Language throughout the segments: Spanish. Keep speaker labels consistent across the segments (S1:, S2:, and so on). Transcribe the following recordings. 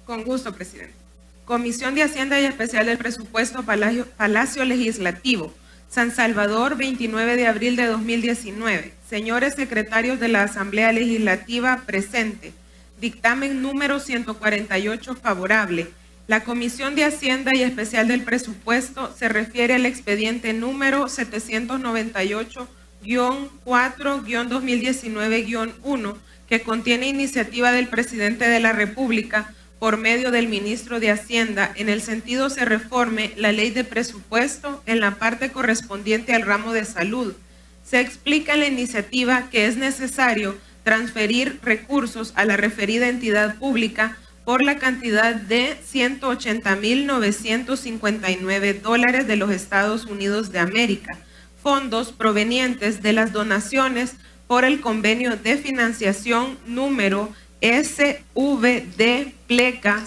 S1: Con gusto, presidente. Comisión de Hacienda y Especial del Presupuesto, Palacio Legislativo, San Salvador, 29 de abril de 2019. Señores secretarios de la Asamblea Legislativa, presente. Dictamen número 148 favorable. La Comisión de Hacienda y Especial del Presupuesto se refiere al expediente número 798-4-2019-1, que contiene iniciativa del Presidente de la República por medio del Ministro de Hacienda, en el sentido se reforme la Ley de Presupuesto en la parte correspondiente al ramo de salud. Se explica en la iniciativa que es necesario transferir recursos a la referida entidad pública por la cantidad de $180,959 de los Estados Unidos de América, fondos provenientes de las donaciones por el convenio de financiación número SVD Pleca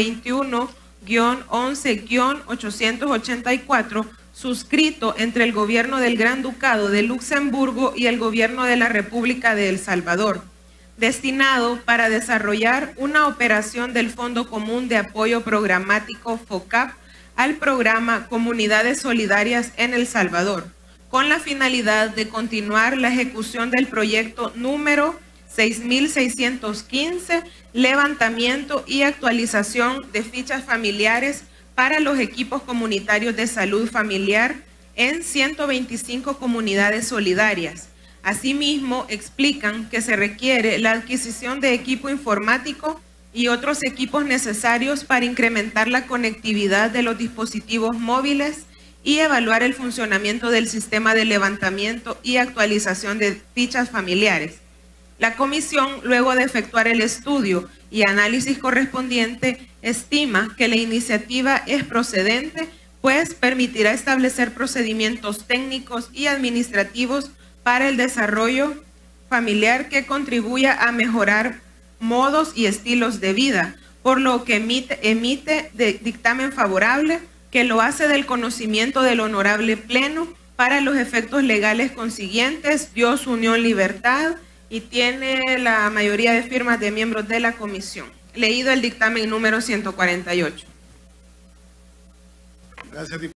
S1: 021-11-884, suscrito entre el Gobierno del Gran Ducado de Luxemburgo y el Gobierno de la República de El Salvador, destinado para desarrollar una operación del Fondo Común de Apoyo Programático FOCAP al programa Comunidades Solidarias en El Salvador, con la finalidad de continuar la ejecución del proyecto número 6.615, levantamiento y actualización de fichas familiares para los equipos comunitarios de salud familiar en 125 comunidades solidarias. Asimismo, explican que se requiere la adquisición de equipo informático y otros equipos necesarios para incrementar la conectividad de los dispositivos móviles y evaluar el funcionamiento del sistema de levantamiento y actualización de fichas familiares. La comisión, luego de efectuar el estudio y análisis correspondiente, estima que la iniciativa es procedente, pues permitirá establecer procedimientos técnicos y administrativos para el desarrollo familiar que contribuya a mejorar modos y estilos de vida, por lo que emite dictamen favorable que lo hace del conocimiento del Honorable Pleno para los efectos legales consiguientes. Dios, unión, libertad, y tiene la mayoría de firmas de miembros de la comisión. Leído el dictamen número 148.
S2: Gracias,